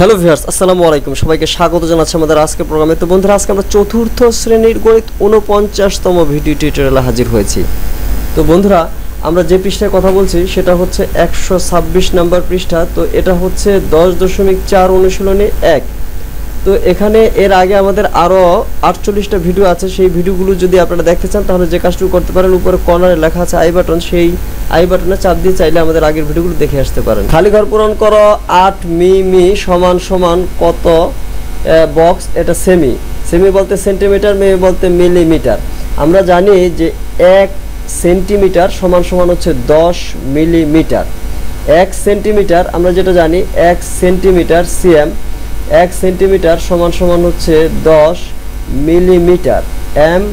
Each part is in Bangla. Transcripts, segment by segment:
হ্যালো ভিউয়ার্স, আসসালামু আলাইকুম। সবাইকে স্বাগত জানাচ্ছি আমাদের আজকের প্রোগ্রামে। তো বন্ধুরা, আজকে আমরা চতুর্থ শ্রেণীর গণিত 49তম ভিডিও টিউটোরিয়ালে হাজির হয়েছি। তো বন্ধুরা, আমরা যে পৃষ্ঠায় কথা বলছি সেটা হচ্ছে 126 নম্বর পৃষ্ঠা। তো এটা হচ্ছে 10.4 অনুশীলনী 1। তো এখানে এর আগে আমাদের আরও 48টা ভিডিও আছে। সেই ভিডিওগুলো যদি আপনারা দেখতে চান তাহলে যে কাজটুকু করতে পারেন, উপরে কর্নারে লেখা আছে আই বাটন, সেই আই বাটনে চাপ দিয়ে চাইলে আমাদের আগের ভিডিওগুলো দেখে আসতে পারেন। খালি ঘর পূরণ করো 8 মি সমান সমান কত বক্স। এটা সেমি, সেমি বলতে সেন্টিমিটার, মি বলতে মিলিমিটার। আমরা জানি যে 1 সেন্টিমিটার সমান সমান হচ্ছে 10 মিলিমিটার। 1 সেন্টিমিটার আমরা যেটা জানি 1 সেন্টিমিটার সিএম, 1 সেন্টিমিটার সমান সমান হচ্ছে 10 মিলিমিটার, এম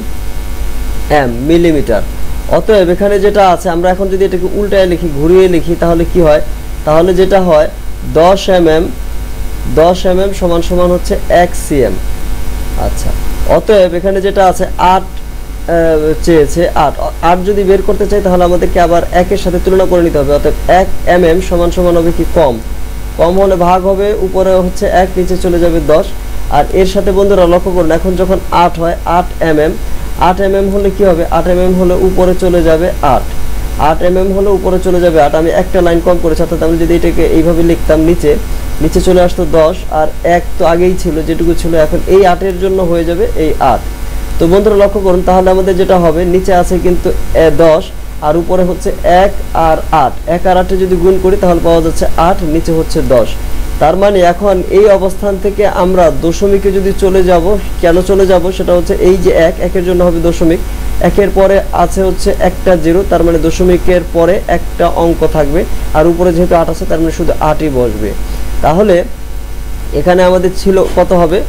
মিলিমিটার। অতএব এখানে যেটা আছে, আমরা এখন যদি এটাকে উল্টায় লিখি, ঘুরিয়ে লিখি, তাহলে কি হয়? তাহলে যেটা হয় 10 mm সমান সমান হচ্ছে 1 cm। আচ্ছা, অতএব এখানে যেটা আছে 8 চেয়েছে, 8 যদি বের করতে চাই তাহলে আমাদেরকে আবার 1 এর সাথে তুলনা করে নিতে হবে। অতএব 1 mm সমান সমান হবে কি? কম হলে ভাগ হবে, উপরে হচ্ছে 1, নিচে চলে যাবে 10। আর এর সাথে বন্ধুরা লক্ষ্য করুন, এখন যখন 8 হয়, 8 mm হলে কি হবে? 8 mm হলে উপরে চলে যাবে 8 mm হলে উপরে চলে যাবে 8। আমি একটা লাইন কম করেছি, অর্থাৎ আমি যদি এটাকে এইভাবে লিখতাম, নিচে চলে আসতো 10, আর 1 তো আগেই ছিল, যেটুকু ছিল, এখন এই 8 এর জন্য হয়ে যাবে এই 8। তো বন্ধুরা লক্ষ্য করুন, তাহলে আমাদের যেটা হবে, নিচে আছে কিন্তু 10 আর উপরে হচ্ছে 1 আর 8, 1 আর 8 যদি গুণ করি তাহলে পাওয়া যাচ্ছে 8, নিচে হচ্ছে 10। তার মানে এখন এই অবস্থান থেকে আমরা দশমিকে যদি চলে যাব, কেন চলে যাব? সেটা হচ্ছে এই যে 1, 1 এর জন্য হবে দশমিক, 1 এর পরে আছে হচ্ছে একটা 0, তার মানে দশমিকের পরে একটা অঙ্ক থাকবে, আর উপরে যেহেতু 8 আছে তার মানে শুধু 8ই বসবে। তাহলে এখানে আমাদের ছিল কত হবে?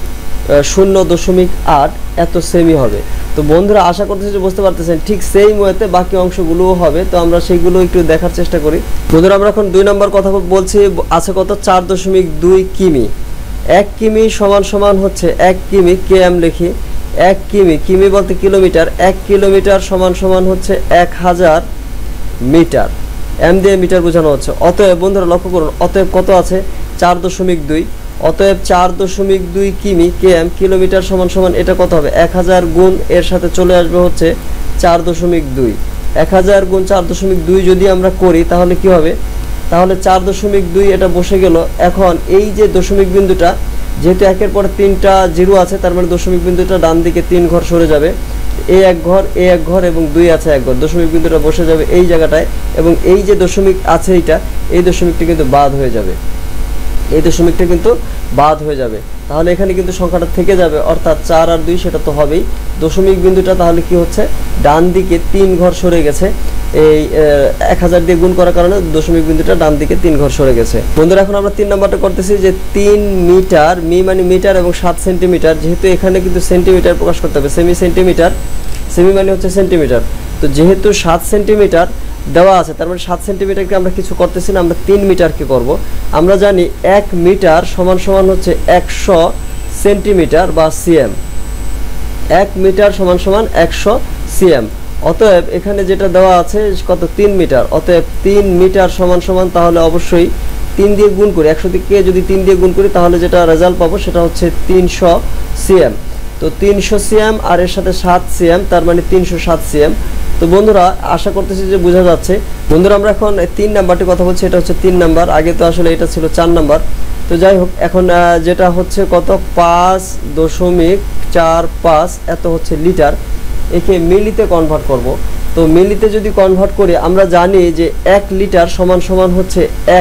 0.8 এত সেমি হবে। তো বন্ধুরা, আশা করতেছি যে বুঝতে পারতেছেন, ঠিক সেই ওয়েতে বাকি অংশগুলোও হবে। তো আমরা সেইগুলো একটু দেখার চেষ্টা করি। বন্ধুরা, আমরা এখন 2 নম্বর কথা বলছি। আছে কত? 4.2 কিমি। 1 কিমি সমান সমান হচ্ছে 1 কিমি, কেএম লিখি। 1 কিমি বলতে কিলোমিটার, 1 কিলোমিটার সমান সমান হচ্ছে 1000 মিটার। এম দিয়ে মিটার বোঝানো হচ্ছে। অতএব বন্ধুরা লক্ষ্য করুন, অতএব কত আছে? 4.2। অতএব 4.2 কিমি, কেএম, কিলোমিটার সমান সমান এটা কত হবে? 1000 গুণ এর সাথে চলে আসবে হচ্ছে 4.2। 1000 গুণ 4.2 যদি আমরা করি তাহলে কি হবে? তাহলে 4.2 এটা বসে গেল। এখন এই যে দশমিক বিন্দুটা, যেহেতু 1 এর পরে 3টা 0 আছে, তার মানে দশমিক বিন্দুটা ডান দিকে 3 ঘর সরে যাবে। এ এক ঘর এবং 2 আছে 1 ঘর, দশমিক বিন্দুটা বসে যাবে এই জায়গাটায়, এবং এই যে দশমিক আছে এই দশমিকটা কিন্তু বাদ হয়ে যাবে, এই দশমিকটা কিন্তু বাদ হয়ে যাবে। তাহলে এখানে কিন্তু সংখ্যাটা থেকে যাবে, অর্থাৎ 4 আর 2 সেটা তো হবেই। দশমিক বিন্দুটা তাহলে কি হচ্ছে? ডান দিকে 3 ঘর সরে গেছে। এই 1000 দিয়ে গুণ করার কারণে দশমিক বিন্দুটা ডান দিকে 3 ঘর সরে গেছে। বন্ধুরা, এখন আমরা 3 নম্বরটা করতেছি যে 3 মিটার, মি মানে মিটার, এবং 7 সেন্টিমিটার। যেহেতু এখানে কিন্তু সেন্টিমিটার প্রকাশ করতে হবে, সেমি মানে হচ্ছে সেন্টিমিটার। তো যেহেতু 7 সেন্টিমিটার দেওয়া আছে, তার মানে 7 সেন্টিমিটারকে আমরা কিছু করতেছি না, আমরা 3 মিটারকে করব। আমরা জানি 1 মিটার সমান সমান হচ্ছে 100 সেন্টিমিটার বা সিএম। 1 মিটার সমান সমান 100 সিএম। অতএব এখানে যেটা দেওয়া আছে কত? 3 মিটার। অতএব 3 মিটার সমান সমান, তাহলে অবশ্যই 3 দিয়ে গুণ করি, 100 থেকে যদি 3 দিয়ে গুণ করি তাহলে যেটা রেজাল্ট পাবো সেটা হচ্ছে 300 সিএম। তো 300 সিএম আর এর সাথে 7 সিএম, তার মানে 307 সিএম। তো বন্ধুরা, আশা করতেছি যে বোঝা যাচ্ছে। বন্ধুরা, আমরা এখন 3 নাম্বারটি কথা বলছি, এটা হচ্ছে 3 নাম্বার। আগে তো আসলে এটা ছিল 4 নাম্বার। তো যাই হোক, এখন যেটা হচ্ছে কত? 5.45 এত হচ্ছে লিটার। একে মিলিতে কনভার্ট করব। তো মিলিতে যদি কনভার্ট করি, আমরা জানি যে 1 লিটার সমান সমান হচ্ছে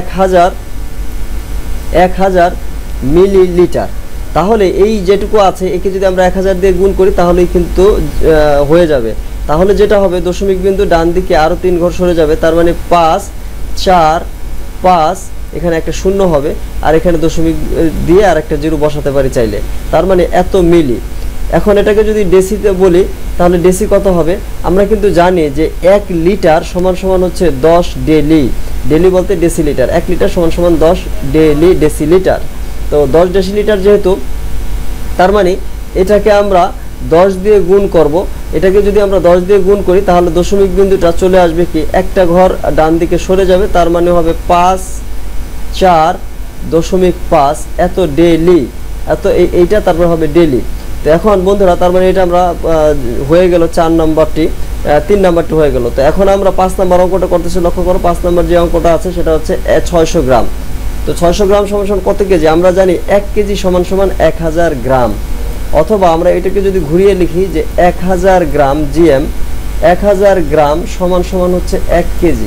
1000 মিলিলিটার। তাহলে এই যেটুকু আছে একে যদি আমরা 1000 দিয়ে গুণ করি তাহলেই কিন্তু হয়ে যাবে। তাহলে যেটা হবে, দশমিক বিন্দু ডান দিকে আরও 3 ঘর সরে যাবে, তার মানে 5, 4, 5, এখানে একটা শূন্য হবে, আর এখানে দশমিক দিয়ে আর একটা 0 বসাতে পারি চাইলে, তার মানে এত মিলি। এখন এটাকে যদি ডেসিতে বলি তাহলে ডেসি কত হবে? আমরা কিন্তু জানি যে 1 লিটার সমান সমান হচ্ছে 10 ডেলি বলতে ডেসিলিটার। 1 লিটার সমান সমান 10 ডেসিলিটার। তো 10 ডেসিলিটার যেহেতু, তার মানে এটাকে আমরা 10 দিয়ে গুণ করব। এটাকে যদি আমরা 10 দিয়ে গুণ করি তাহলে দশমিক বিন্দুটা চলে আসবে কি? একটা ঘর ডান দিকে সরে যাবে, তার মানে হবে 5, 4, 0.5 এত ডেইলি, এত এইটা তারপর হবে ডেইলি। তো এখন বন্ধুরা তার মানে এটা আমরা হয়ে গেল 4 নাম্বারটি, 3 নাম্বারটি হয়ে গেল। তো এখন আমরা 5 নাম্বার অঙ্কটা করতেছি, লক্ষ্য করো 5 নাম্বার যে অঙ্কটা আছে সেটা হচ্ছে 600 গ্রাম। তো 600 গ্রাম সমান কত কেজি? আমরা জানি 1 কেজি সমান 1000 গ্রাম, অথবা আমরা এটাকে যদি ঘুরিয়ে লিখি যে 1000 গ্রাম জিএম, 1000 গ্রাম সমান হচ্ছে 1 কেজি,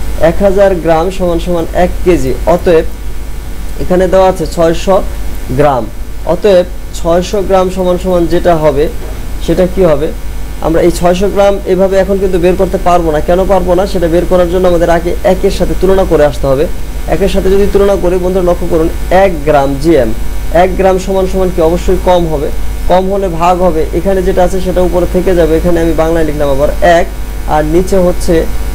1000 গ্রাম সমান 1 কেজি। অতএব এখানে দেওয়া আছে 600 গ্রাম, অতএব 600 গ্রাম সমান যেটা হবে সেটা কি হবে? আমরা এই 600 গ্রাম এভাবে এখন কিন্তু বের করতে পারবো না। কেন পারবো না? সেটা বের করার জন্য আমাদের আগে একের সাথে তুলনা করে আসতে হবে। একের সাথে যদি তুলনা করি বন্ধুরা লক্ষ্য করুন, 1 গ্রাম জিএম, 1 গ্রাম সমান কি অবশ্যই কম হবে, কম হলে ভাগ হবে, এখানে যেটা আছে সেটা উপরে থেকে যাবে, এখানে আমি বাংলায় লিখলাম আবার 1, আর নিচে হচ্ছে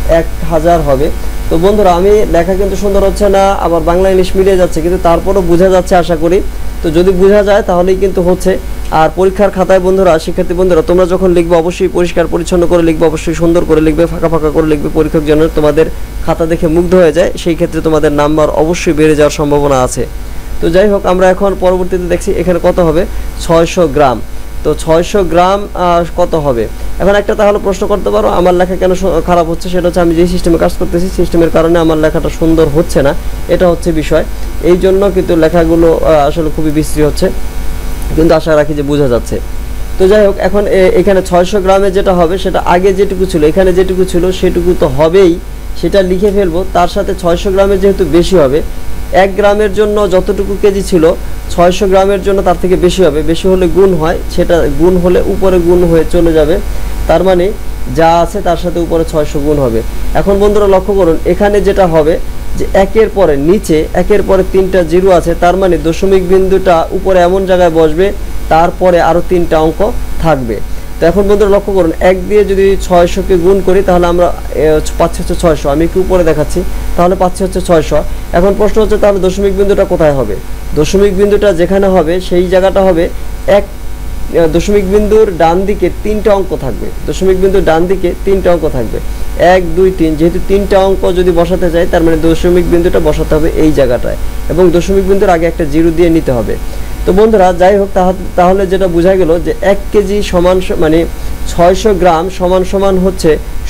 1000 হবে। তো বন্ধুরা আমি লেখা কিন্তু সুন্দর হচ্ছে না, আবার বাংলা ইংলিশ মিলিয়ে যাচ্ছে, কিন্তু তারপরও বোঝা যাচ্ছে আশা করি। তো যদি বোঝা যায় তাহলেই কিন্তু হচ্ছে। আর পরীক্ষার খাতায় বন্ধুরা, শিক্ষার্থী বন্ধুরা তোমরা যখন লিখবে অবশ্যই পরিষ্কার পরিচ্ছন্ন করে লিখবে, অবশ্যই সুন্দর করে লিখবে, ফাঁকা ফাঁকা করে লিখবে, পরীক্ষক যেন তোমাদের খাতা দেখে মুগ্ধ হয়ে যায়, সেই ক্ষেত্রে তোমাদের নাম্বার অবশ্যই বেড়ে যাওয়ার সম্ভাবনা আছে। তো যাই হোক, আমরা এখন পরবর্তীতে দেখছি এখানে কত হবে, 600 গ্রাম। তো 600 গ্রাম কত হবে? এখন একটা তাহলে প্রশ্ন করতে পারো আমার লেখা কেন খারাপ হচ্ছে, সেটা হচ্ছে আমি যে সিস্টেমে কাজ করতেছি সিস্টেমের কারণে আমার লেখাটা সুন্দর হচ্ছে না, এটা হচ্ছে বিষয়। এই জন্য কিন্তু লেখাগুলো আসলে খুবই বিশ্রী হচ্ছে, কিন্তু আশা রাখি যে বোঝা যাচ্ছে। তো যাই হোক, এখন এখানে 600 গ্রামে যেটা হবে সেটা আগে যেটুকু ছিল, এখানে যেটুকু ছিল সেটুকু তো হবেই, সেটা লিখে ফেলবো। তার সাথে 600 গ্রামের যেহেতু বেশি হবে, 1 গ্রামের জন্য যতটুকু কেজি ছিল 600 গ্রামের জন্য তার থেকে বেশি হবে, বেশি হলে গুণ হয়, সেটা গুণ হলে উপরে গুণ হয়ে চলে যাবে, তার মানে যা আছে তার সাথে উপরে 600 গুণ হবে। এখন বন্ধুরা লক্ষ্য করুন, এখানে যেটা হবে যে একের পরে নিচে একের পরে 3টা জিরো আছে, তার মানে দশমিক বিন্দুটা উপরে এমন জায়গায় বসবে, তারপরে আরও 3টা অঙ্ক থাকবে। তো এখন বন্ধুরা লক্ষ্য করুন, 1 দিয়ে যদি 600কে গুণ করি তাহলে আমরা পাচ্ছি হচ্ছে 600, আমি একটু উপরে দেখাচ্ছি, তাহলে পাচ্ছি হচ্ছে 600। এখন প্রশ্ন হচ্ছে তাহলে দশমিক বিন্দুটা কোথায় হবে? দশমিক বিন্দুটা যেখানে হবে সেই জায়গাটা হবে দশমিক বিন্দুর ডান দিকে 3টা অঙ্ক থাকবে, দশমিক বিন্দুর ডান দিকে 3টা অঙ্ক থাকবে, 1 2 3, যেহেতু 3টা অঙ্ক যদি বসাতে চাই তার মানে দশমিক বিন্দুটা বসাতে হবে এই জায়গাটায়, এবং দশমিক বিন্দুর আগে একটা জিরো দিয়ে নিতে হবে। তো বন্ধুরা যাই হোক, তাহলে যেটা বোঝা গেল যে 1 কেজি সমান মানে 600 গ্রাম সমান হচ্ছে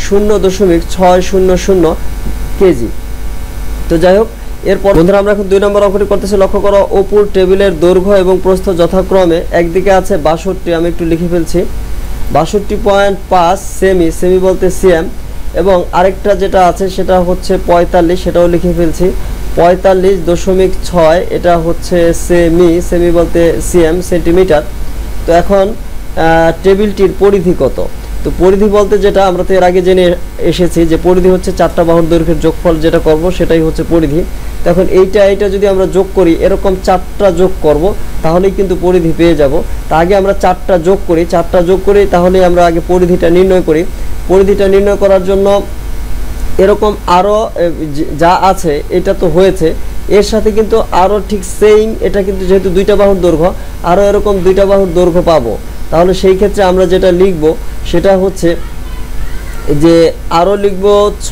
0.600 কেজি। তো যাই হোক, এরপর বন্ধুরা আমরা এখন 2 নম্বর অঙ্কটি করতেছি, লক্ষ্য করো উপর টেবিলের দৈর্ঘ্য এবং প্রস্থ যথাক্রমে একদিকে আছে 62, আমি একটু লিখে ফেলছি 62.5 সেমি, সেমি বলতে সিএম, এবং আরেকটা যেটা আছে সেটা হচ্ছে 45, সেটাও লিখে ফেলছি 45.6, এটা হচ্ছে সেমি, সেমি বলতে সিএম সেন্টিমিটার। তো এখন টেবিলটির পরিধি কত? তো পরিধি বলতে যেটা আমরা তো এর আগে জেনে এসেছি যে পরিধি হচ্ছে 4টা বাহুর দৈর্ঘ্যের যোগফল, যেটা করব সেটাই হচ্ছে পরিধি। তো এখন এইটা যদি আমরা যোগ করি, এরকম 4টা যোগ করব তাহলেই কিন্তু পরিধি পেয়ে যাব। তা আগে আমরা 4টা যোগ করি, তাহলে আমরা আগে পরিধিটা নির্ণয় করি। পরিধিটা নির্ণয় করার জন্য এরকম আরও যা আছে এটা তো হয়েছে, এর সাথে কিন্তু আরও ঠিক সেম, এটা কিন্তু যেহেতু 2টা বাহুর দৈর্ঘ্য, আরও এরকম 2টা বাহুর দৈর্ঘ্য পাবো। তাহলে সেই ক্ষেত্রে আমরা যেটা লিখব সেটা হচ্ছে যে আরও লিখব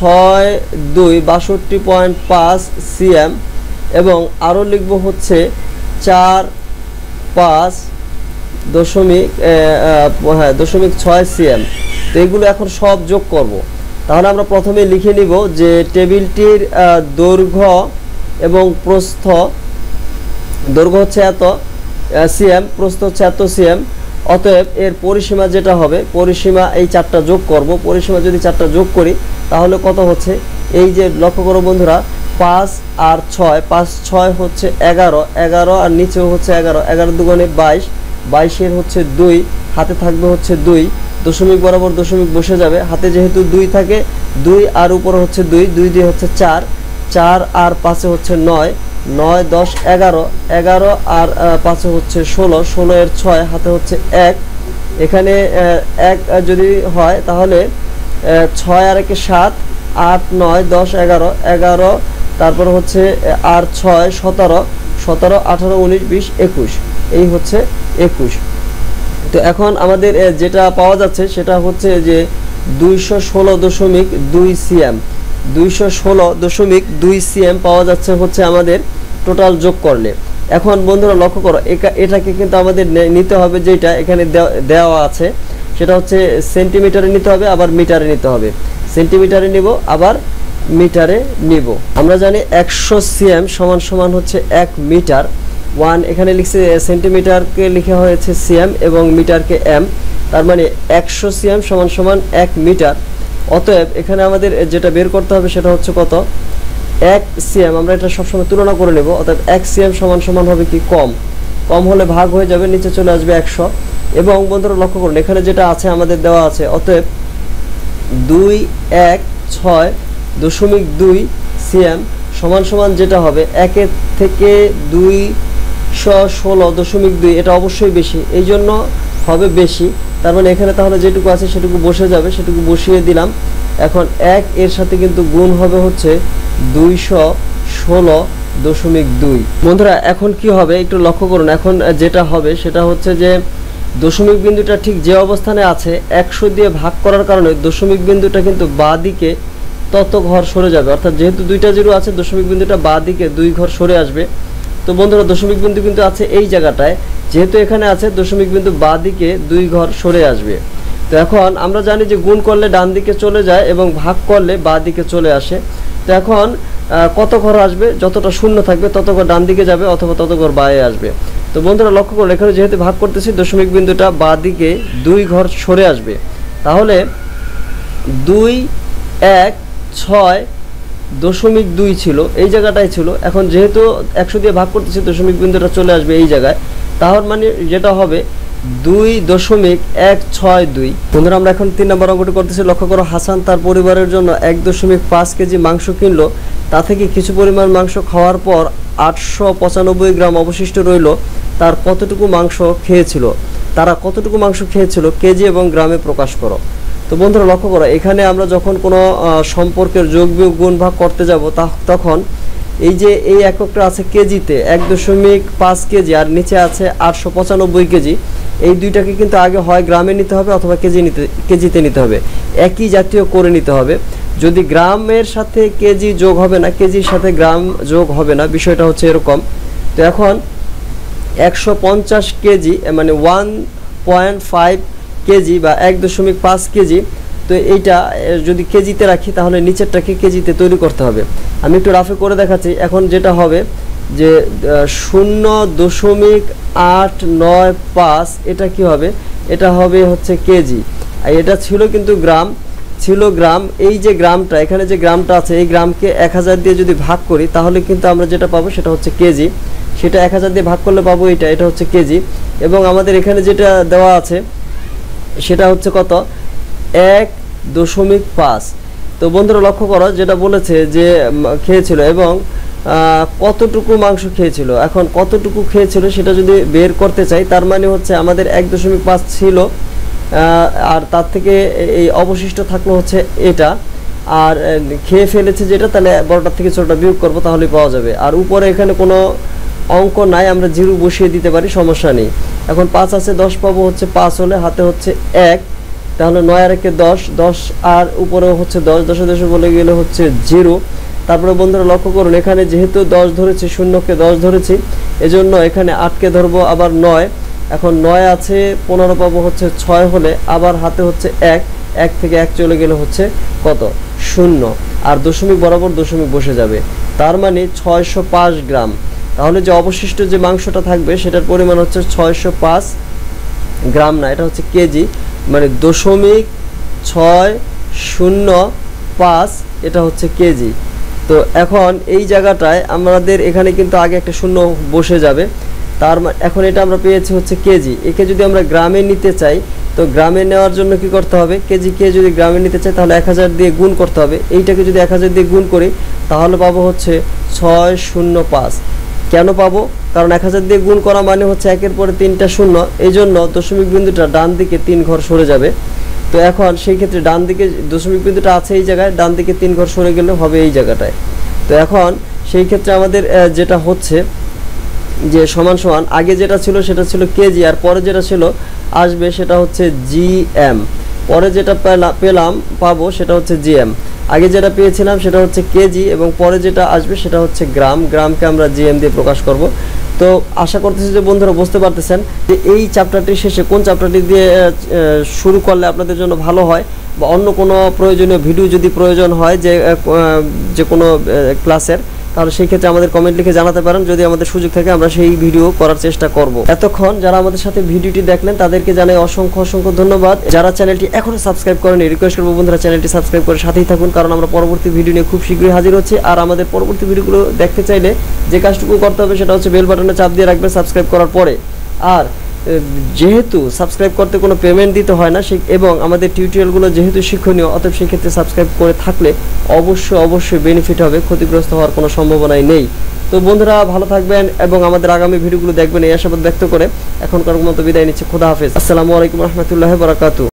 62.5 সিএম, এবং আরও লিখব হচ্ছে 4.5.6 সিএম। তো এগুলো এখন সব যোগ করব। তাহলে আমরা প্রথমে লিখে নিব যে টেবিলটির দৈর্ঘ্য এবং প্রস্থ, দৈর্ঘ্য হচ্ছে এত সিএম, প্রস্থ হচ্ছে এত সিএম, অতএব এর পরিসীমা যেটা হবে, পরিসীমা এই 4টা যোগ করব। পরিসীমা যদি 4টা যোগ করি তাহলে কত হচ্ছে, এই যে লক্ষ্য করো বন্ধুরা 5 আর 6, 5 6 হচ্ছে 11, 11 আর নিচেও হচ্ছে 11, 11 দুগুণে 22, 22 হচ্ছে 2, হাতে থাকবে হচ্ছে 2, দশমিক বরাবর দশমিক বসে যাবে, হাতে যেহেতু 2 থাকে 2 আর উপরে হচ্ছে 2, 2 দিয়ে হচ্ছে 4, 4 আর 5 হচ্ছে 9, 9 10 11, 11 আর 5 হচ্ছে 16, 16 এর 6, হাতে হচ্ছে 1, এখানে 1 যদি হয় তাহলে 6 আর 1 7, 8 9 10 11, 11 তারপর হচ্ছে আর 6 17, 17 18 19 20 21, এই হচ্ছে 21। তো এখন আমাদের যেটা পাওয়া যাচ্ছে সেটা হচ্ছে যে 216.2 সিএম, 216.2 সিএম পাওয়া যাচ্ছে হচ্ছে আমাদের টোটাল যোগ করলে। এখন বন্ধুরা লক্ষ্য করো, এটাকে কিন্তু আমাদের নিতে হবে, যেটা এখানে দেওয়া আছে সেটা হচ্ছে সেন্টিমিটারে নিতে হবে, আবার মিটারে নিতে হবে। সেন্টিমিটারে নিব, আবার মিটারে নিব। আমরা জানি 100 সিএম সমান সমান হচ্ছে 1 মিটার। 1 এখানে লিখছে, সেন্টিমিটারকে লিখা হয়েছে সিএম এবং মিটারকে এম, তার মানে 100 সিএম সমান সমান 1 মিটার। অতএব এখানে আমাদের যেটা বের করতে হবে সেটা হচ্ছে কত, 1 সিএম। আমরা এটা সবসময় তুলনা করে নেব। অর্থাৎ 1 সিএম সমান সমান হবে কি, কম হলে ভাগ হয়ে যাবে, নিচে চলে আসবে 100। এবং বন্ধুরা লক্ষ্য করুন, এখানে যেটা আছে আমাদের দেওয়া আছে, অতএব 216.2 সিএম সমান সমান যেটা হবে 1 থেকে 216.2, এটা অবশ্যই বেশি, এই জন্য হবে বেশি। তার মানে এখানে তাহলে যেটুকু আছে সেটুকু বসে যাবে, সেটুকু বসিয়ে দিলাম। এখন 1 এর সাথে কিন্তু গুণ হবে হচ্ছে 216.2। বন্ধুরা এখন কি হবে একটু লক্ষ্য করুন। এখন যেটা হবে সেটা হচ্ছে যে দশমিক বিন্দুটা ঠিক যে অবস্থানে আছে 100 দিয়ে ভাগ করার কারণে দশমিক বিন্দুটা কিন্তু বাঁ দিকে তত ঘর সরে যাবে। অর্থাৎ যেহেতু 2টা জিরো আছে, দশমিক বিন্দুটা বাঁ দিকে 2 ঘর সরে আসবে। তো বন্ধুরা দশমিক বিন্দু কিন্তু আছে এই জায়গাটায়, যেহেতু এখানে আছে দশমিক বিন্দু বাঁ দিকে 2 ঘর সরে আসবে। তো এখন আমরা জানি যে গুণ করলে ডান দিকে চলে যায় এবং ভাগ করলে বাঁ দিকে চলে আসে। তো এখন কত ঘর আসবে, যতটা শূন্য থাকবে তত ঘর ডান দিকে যাবে অথবা তত ঘর বাঁয়ে আসবে। তো বন্ধুরা লক্ষ্য করুন, এখানে যেহেতু ভাগ করতেছি দশমিক বিন্দুটা বাঁ দিকে 2 ঘর সরে আসবে, তাহলে 216.2 ছিল, এই জায়গাটাই ছিল। এখন যেহেতু 100 দিয়ে ভাগ করতেছি দশমিক বিন্দুটা চলে আসবে এই জায়গায়, তাহলে মানে যেটা হবে 2.162। বন্ধুরা আমরা এখন 3 নম্বর অঙ্কটি করতেছি। লক্ষ্য করো, হাসান তার পরিবারের জন্য 1.5 কেজি মাংস কিনলো। তা থেকে কিছু পরিমাণ মাংস খাওয়ার পর 895 গ্রাম অবশিষ্ট রইল। তার কতটুকু মাংস খেয়েছিল, তারা কতটুকু মাংস খেয়েছিল কেজি এবং গ্রামে প্রকাশ করো। তো বন্ধুরা লক্ষ্য করো, এখানে আমরা যখন কোনো সম্পর্কের যোগ বিয়োগ গুণ ভাগ করতে যাব, তখন এই যে এই এককটা আছে কেজিতে 1.5 কেজি আর নিচে আছে 895 কেজি, এই দুইটাকে কিন্তু আগে হয় গ্রামে নিতে হবে অথবা কেজিতে নিতে হবে, একই জাতীয় করে নিতে হবে। যদি গ্রামের সাথে কেজি যোগ হবে না, কেজির সাথে গ্রাম যোগ হবে না, বিষয়টা হচ্ছে এরকম। তো এখন 150 কেজি মানে 1.5 কেজি বা 1.5 কেজি, তো এইটা যদি কেজিতে রাখি তাহলে নিচেরটাকে কেজিতে তৈরি করতে হবে। আমি একটু রাফে করে দেখাচ্ছি। এখন যেটা হবে যে 0.895, এটা কি হবে, এটা হবে হচ্ছে কেজি। আর এটা ছিল কিন্তু গ্রাম, ছিল গ্রাম। এই যে গ্রামটা, এখানে যে গ্রামটা আছে, এই গ্রামকে 1000 দিয়ে যদি ভাগ করি তাহলে কিন্তু আমরা যেটা পাবো সেটা হচ্ছে কেজি। সেটা 1000 দিয়ে ভাগ করলে পাবো এটা হচ্ছে কেজি। এবং আমাদের এখানে যেটা দেওয়া আছে সেটা হচ্ছে কত, 1.5। তো বন্ধুরা লক্ষ্য করো, যেটা বলেছে যে খেয়েছিল এবং কতটুকু মাংস খেয়েছিল। এখন কতটুকু খেয়েছিল সেটা যদি বের করতে চাই, তার মানে হচ্ছে আমাদের 1.5 ছিল, আর তার থেকে এই অবশিষ্ট থাকলো হচ্ছে এটা, আর খেয়ে ফেলেছে যেটা, তাহলে বড়টার থেকে ছোটটা বিয়োগ করবো তাহলেই পাওয়া যাবে। আর উপরে এখানে কোনো অঙ্ক নাই, আমরা জিরো বসিয়ে দিতে পারি, সমস্যা নেই। এখন 5 আছে, 10 পাবো হচ্ছে 5 হলে, হাতে হচ্ছে 1, তাহলে 9 আর 1 10, 10 আর উপরেও হচ্ছে 10, 10 বলে গেলে হচ্ছে 0। তারপরে বন্ধুরা লক্ষ্য করুন, এখানে যেহেতু 10 ধরেছি, শূন্যকে 10 ধরেছি, এজন্য এখানে 8কে ধরবো, আবার 9। এখন 9 আছে, 15 পাবো হচ্ছে 6 হলে, আবার হাতে হচ্ছে 1 থেকে 1 চলে গেলে হচ্ছে কত, 0। আর দশমিক বরাবর দশমিক বসে যাবে, তার মানে 605 গ্রাম। তাহলে যে অবশিষ্ট যে মাংসটা থাকবে সেটার পরিমাণ হচ্ছে 605 গ্রাম, না এটা হচ্ছে কেজি, মানে 0.605, এটা হচ্ছে কেজি। তো এখন এই জায়গাটায় আমাদের এখানে কিন্তু আগে একটা শূন্য বসে যাবে, তার এখন এটা আমরা পেয়েছি হচ্ছে কেজি। একে যদি আমরা গ্রামে নিতে চাই, তো গ্রামে নেওয়ার জন্য কি করতে হবে, কেজিকে যদি গ্রামে নিতে চাই তাহলে 1000 দিয়ে গুণ করতে হবে। এইটাকে যদি 1000 দিয়ে গুণ করি তাহলে পাবো হচ্ছে 605। কেন পাবো, কারণ 1000 দিয়ে গুণ করা মানে হচ্ছে 1-এর পরে 3টা শূন্য, এই জন্য দশমিক বিন্দুটা ডান দিকে 3 ঘর সরে যাবে। তো এখন সেই ক্ষেত্রে ডান দিকে দশমিক বিন্দুটা আছে এই জায়গায়, ডান দিকে 3 ঘর সরে গেলে হবে এই জায়গাটায়। তো এখন সেই ক্ষেত্রে আমাদের যেটা হচ্ছে যে সমান সমান আগে যেটা ছিল সেটা ছিল কেজি, আর পরে যেটা ছিল আসবে সেটা হচ্ছে জিএম। পরে যেটা পাবো সেটা হচ্ছে জিএম। আগে যেটা পেয়েছিলাম সেটা হচ্ছে কেজি এবং পরে যেটা আসবে সেটা হচ্ছে গ্রাম, গ্রামকে আমরা জিএম দিয়ে প্রকাশ করব। তো আশা করতেছি যে বন্ধুরা বুঝতে পারতেছেন যে এই চ্যাপ্টারটির শেষে কোন চ্যাপ্টারটি দিয়ে শুরু করলে আপনাদের জন্য ভালো হয়, বা অন্য কোনো প্রয়োজনীয় ভিডিও যদি প্রয়োজন হয় যে কোনো ক্লাসের, তাহলে সেই ক্ষেত্রে আমাদের কমেন্ট লিখে জানাতে পারেন। যদি আমাদের সুযোগ থাকে আমরা সেই ভিডিও করার চেষ্টা করব। এতক্ষণ যারা আমাদের সাথে ভিডিওটি দেখলেন তাদেরকে জানাই অসংখ্য ধন্যবাদ। যারা চ্যানেলটি এখনো সাবস্ক্রাইব করেনি, রিকোয়েস্ট করবো বন্ধুরা চ্যানেলটি সাবস্ক্রাইব করে সাথেই থাকুন, কারণ আমরা পরবর্তী ভিডিও নিয়ে খুব শীঘ্রই হাজির হচ্ছি। আর আমাদের পরবর্তী ভিডিওগুলো দেখতে চাইলে যে কাজটুকু করতে হবে সেটা হচ্ছে বেল বাটনে চাপ দিয়ে রাখবেন সাবস্ক্রাইব করার পরে। আর যেহেতু সাবস্ক্রাইব করতে কোনো পেমেন্ট দিতে হয় না এবং আমাদের টিউটোরিয়ালগুলো যেহেতু শিক্ষণীয়, অতএব সেই ক্ষেত্রে সাবস্ক্রাইব করে থাকলে অবশ্যই বেনিফিট হবে, ক্ষতিগ্রস্ত হওয়ার কোনো সম্ভাবনাই নেই। তো বন্ধুরা ভালো থাকবেন এবং আমাদের আগামী ভিডিওগুলো দেখবেন এই আশাবাদ ব্যক্ত করে এখনকার মতো বিদায় নিচ্ছে। খোদা হাফেজ। আসসালামু আলাইকুম রহমতুল্লাহি ওয়া বারাকাতুহু।